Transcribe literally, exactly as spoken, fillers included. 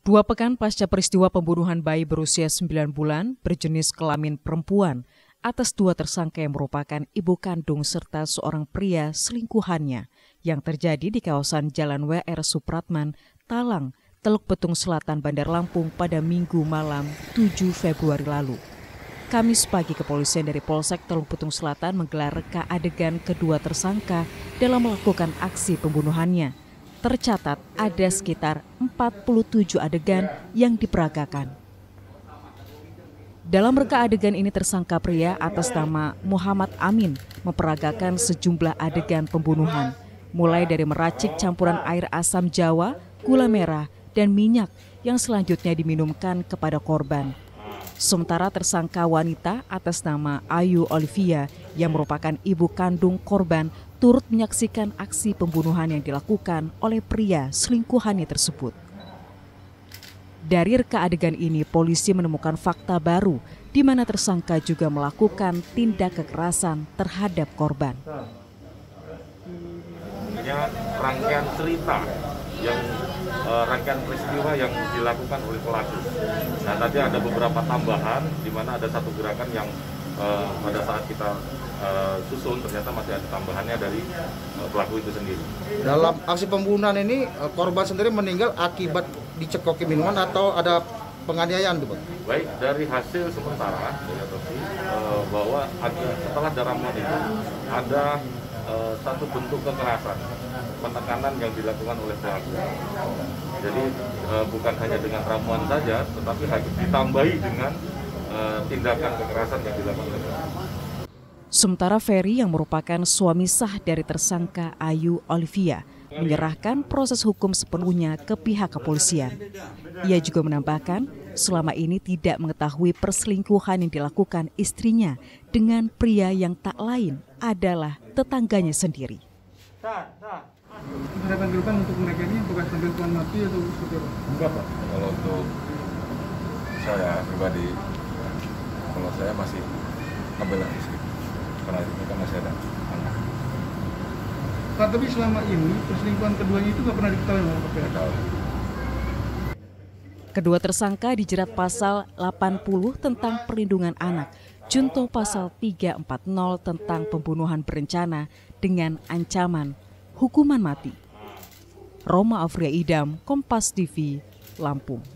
Dua pekan pasca peristiwa pembunuhan bayi berusia sembilan bulan berjenis kelamin perempuan atas dua tersangka yang merupakan ibu kandung serta seorang pria selingkuhannya yang terjadi di kawasan Jalan W R Supratman, Talang, Teluk Betung Selatan, Bandar Lampung pada Minggu malam tujuh Februari lalu. Kamis pagi kepolisian dari Polsek Teluk Betung Selatan menggelar reka adegan kedua tersangka dalam melakukan aksi pembunuhannya. Tercatat ada sekitar empat puluh tujuh adegan yang diperagakan. Dalam reka adegan ini tersangka pria atas nama Muhammad Amin memperagakan sejumlah adegan pembunuhan, mulai dari meracik campuran air asam Jawa, gula merah, dan minyak yang selanjutnya diminumkan kepada korban. Sementara tersangka wanita atas nama Ayu Olivia yang merupakan ibu kandung korban turut menyaksikan aksi pembunuhan yang dilakukan oleh pria selingkuhannya tersebut. Dari reka adegan ini, polisi menemukan fakta baru di mana tersangka juga melakukan tindak kekerasan terhadap korban. Hanya rangkaian cerita yang uh, rangkaian peristiwa yang dilakukan oleh pelaku. Nah, tadi ada beberapa tambahan di mana ada satu gerakan yang uh, pada saat kita uh, susun ternyata masih ada tambahannya dari uh, pelaku itu sendiri. Dalam aksi pembunuhan ini korban sendiri meninggal akibat dicekoki minuman atau ada penganiayaan, Pak? Baik, dari hasil sementara dari otopsi uh, bahwa ada setelah daramuan itu ada uh, satu bentuk kekerasan, penekanan yang dilakukan oleh pelaku. Jadi uh, bukan hanya dengan ramuan saja, tetapi harus ditambahi dengan uh, tindakan kekerasan yang dilakukan oleh pelaku. Sementara Ferry yang merupakan suami sah dari tersangka Ayu Olivia menyerahkan proses hukum sepenuhnya ke pihak kepolisian. Ia juga menambahkan selama ini tidak mengetahui perselingkuhan yang dilakukan istrinya dengan pria yang tak lain adalah tetangganya sendiri. Harapan ke depan untuk mereka ini apakah sampai hukuman mati atau seperti apa? Enggak, Pak. Kalau untuk saya pribadi, kalau saya masih membela istri, karena mereka masih ada anak. Pak, tapi selama ini perselingkuhan keduanya itu nggak pernah diketahui oleh P P. Kedua tersangka dijerat pasal delapan puluh tentang perlindungan anak, junto pasal tiga ratus empat puluh tentang pembunuhan berencana dengan ancaman hukuman mati. Roma Afria Idam, Kompas T V, Lampung.